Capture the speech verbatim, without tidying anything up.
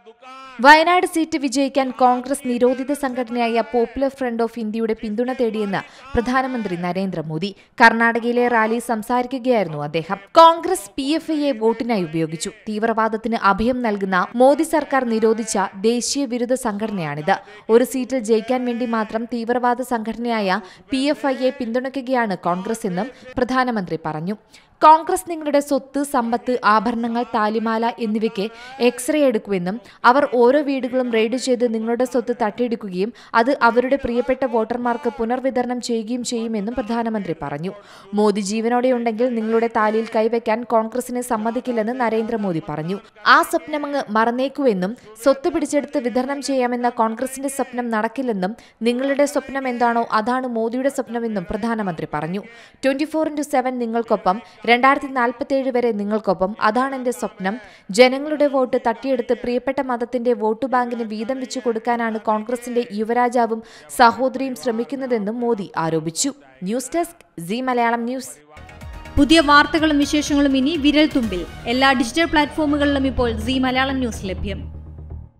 Wayanad seat വിജയിക്കാൻ കോൺഗ്രസ് നിരോധിത സംഘടനയായ പോപ്പുലർ ഫ്രണ്ട് ഓഫ് ഇന്ത്യയുടെ പിന്തുണ തേടിയെന്ന് പ്രധാനമന്ത്രി നരേന്ദ്രമോദി. കർണാടകയിലെ റാലി സംസാരിക്കുകയായിരുന്നു അദ്ദേഹം. കോൺഗ്രസ് പി എഫ് ഐയെ വോട്ടിനായി ഉപയോഗിച്ചു. തീവ്രവാദത്തിന് അഭയം നൽകുന്ന മോദി സർക്കാർ നിരോധിച്ച ദേശീയ വിരുദ്ധ സംഘടനയാണിത്. ഒരു സീറ്റിൽ ജയിക്കാൻ വേണ്ടി മാത്രം തീവ്രവാദ സംഘടനയായ പി എഫ് ഐയെ പിന്തുണയ്ക്കുകയാണ് കോൺഗ്രസ് എന്നും പ്രധാനമന്ത്രി പറഞ്ഞു. കോൺഗ്രസ് നിങ്ങളുടെ സ്വത്ത്, സമ്പത്ത്, ആഭരണങ്ങൾ, താലിമാല എന്നിവയ്ക്ക് എക്സ്റേ എടുക്കുമെന്നും അവർ ഓരോ വീടുകളും റെയ്ഡ് ചെയ്ത് നിങ്ങളുടെ സ്വത്ത് തട്ടിയെടുക്കുകയും അത് അവരുടെ പ്രിയപ്പെട്ട വോട്ടർമാർക്ക് പുനർവിതരണം ചെയ്യുകയും ചെയ്യുമെന്നും പ്രധാനമന്ത്രി പറഞ്ഞു. മോദി ജീവനോടെയുണ്ടെങ്കിൽ നിങ്ങളുടെ താലിയിൽ കൈവയ്ക്കാൻ കോൺഗ്രസിനെ സമ്മതിക്കില്ലെന്ന് നരേന്ദ്രമോദി പറഞ്ഞു. ആ സ്വപ്നമങ്ങ് മറന്നേക്കുവെന്നും സ്വത്ത് പിടിച്ചെടുത്ത് വിതരണം ചെയ്യാമെന്ന കോൺഗ്രസിന്റെ സ്വപ്നം നടക്കില്ലെന്നും നിങ്ങളുടെ സ്വപ്നം എന്താണോ അതാണ് മോദിയുടെ സ്വപ്നമെന്നും പ്രധാനമന്ത്രി പറഞ്ഞു. ട്വന്റി ഫോർ ഇന്റു സെവൻ നിങ്ങൾക്കൊപ്പം, രണ്ടായിരത്തി നാൽപ്പത്തിയേഴ് വരെ നിങ്ങൾക്കൊപ്പം, അതാണ് എന്റെ സ്വപ്നം. ജനങ്ങളുടെ വോട്ട് തട്ടിയെടുത്ത് പ്രിയപ്പെട്ട മതത്തിന്റെ വോട്ട് ബാങ്കിന് വീതം വെച്ചു കൊടുക്കാനാണ് കോൺഗ്രസിന്റെ യുവരാജാവും സഹോദരിയും ശ്രമിക്കുന്നതെന്നും മോദി ആരോപിച്ചു. News desk Zee Malayalam news. പുതിയ വാർത്തകളും വിശേഷങ്ങളും ഇനി വിരൽ തുമ്പിൽ. എല്ലാ ഡിജിറ്റൽ പ്ലാറ്റ്ഫോമുകളിലും ഇപ്പോൾ സീ മലയാളം ന്യൂസ് ലഭ്യം.